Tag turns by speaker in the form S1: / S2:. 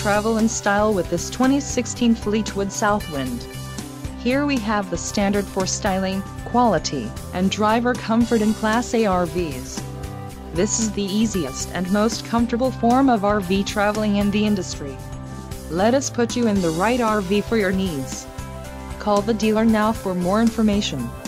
S1: travel in style with this 2016 Fleetwood Southwind. Here we have the standard for styling, quality, and driver comfort in Class A RVs. This is the easiest and most comfortable form of RV traveling in the industry. Let us put you in the right RV for your needs. Call the dealer now for more information.